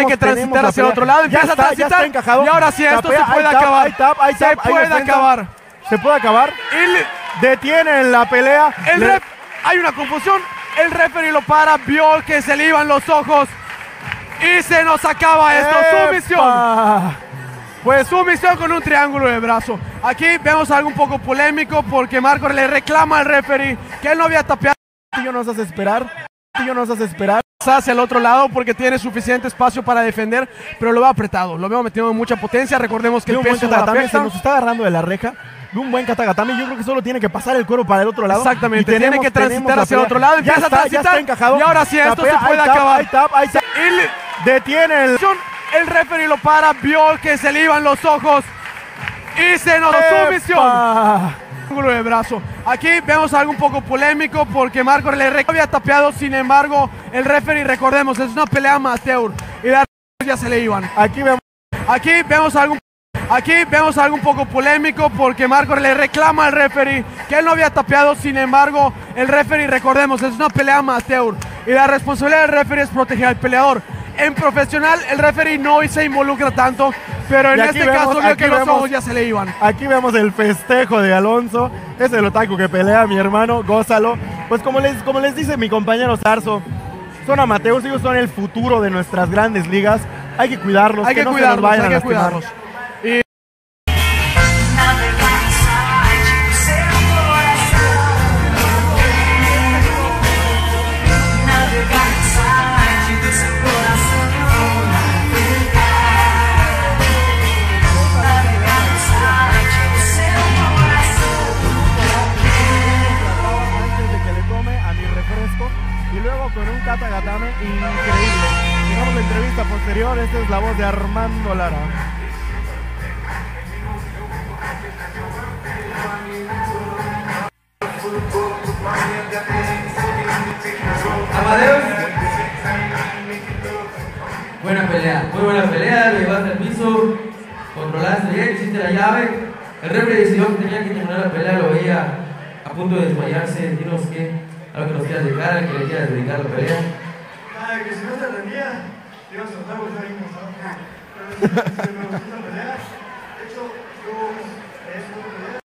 tiene que transitar hacia el otro lado, empieza a transitar, ya está encajado. Y ahora sí, esto se puede acabar. Se puede acabar. Se puede acabar. Detienen la pelea. Hay una confusión. El referee lo para, vio que se le iban los ojos. Y se nos acaba esto. Sumisión. Pues sumisión con un triángulo de brazo. Aquí vemos algo un poco polémico porque Marco le reclama al referee que él no había tapeado. Castillo nos hace esperar. Castillo nos hace esperar. Hacia el otro lado porque tiene suficiente espacio para defender, pero lo veo apretado, lo veo metido en mucha potencia. Recordemos que el peso de la se fiesta nos está agarrando de la reja. De un buen Katagatame, yo creo que solo tiene que pasar el cuero para el otro lado. Exactamente, tiene que transitar hacia el otro lado, empieza a transitar, ya está encajado. Y ahora sí, esto se puede acabar. Detiene el referee lo para, vio que se le iban los ojos y se nos sumisión. Ángulo de brazo. Aquí vemos algo un poco polémico porque Marco le había tapeado, sin embargo, el referee, recordemos, es una pelea amateur y las ya se le iban. Aquí vemos algo un poco polémico porque Marco le reclama al referee que él no había tapeado, sin embargo, el referee, recordemos, es una pelea amateur y la responsabilidad del referee es proteger al peleador. En profesional, el referee no se involucra tanto, pero en este caso vio que los ojos ya se le iban. Aquí vemos el festejo de Alonso. Es el otaku que pelea, mi hermano, gózalo. Pues como les dice mi compañero Zarzo, son amateurs, ellos son el futuro de nuestras grandes ligas. Hay que cuidarlos, hay que cuidarlos, hay que cuidarlos. Y luego con un Katagatame increíble. Llegamos a la entrevista posterior. Esta es la voz de Armando Lara. Amadeus. Buena pelea, muy buena pelea. Lo llevaste al piso, controlaste bien, hiciste la llave. El referee decidió que tenía que terminar la pelea, lo veía a punto de desmayarse. Dinos qué. Algo que nos quieras dejar, que le quieras dedicar la pelea. Que si no te rendía, te ibas a soltar porque está bien cansado. Pero si me gustó la pelea, de hecho, yo